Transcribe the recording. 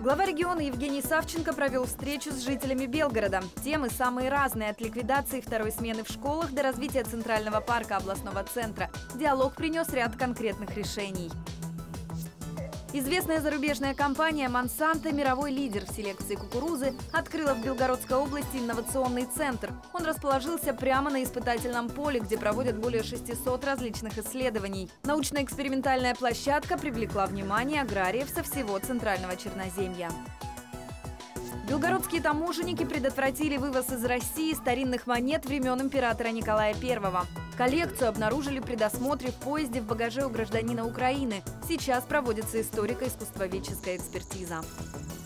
Глава региона Евгений Савченко провел встречу с жителями Белгорода. Темы самые разные – от ликвидации второй смены в школах до развития Центрального парка областного центра. Диалог принес ряд конкретных решений. Известная зарубежная компания «Монсанто», мировой лидер в селекции кукурузы, открыла в Белгородской области инновационный центр. Он расположился прямо на испытательном поле, где проводят более 600 различных исследований. Научно-экспериментальная площадка привлекла внимание аграриев со всего Центрального Черноземья. Белгородские таможенники предотвратили вывоз из России старинных монет времен императора Николая I. Коллекцию обнаружили при досмотре в поезде в багаже у гражданина Украины. Сейчас проводится историко-искусствоведческая экспертиза.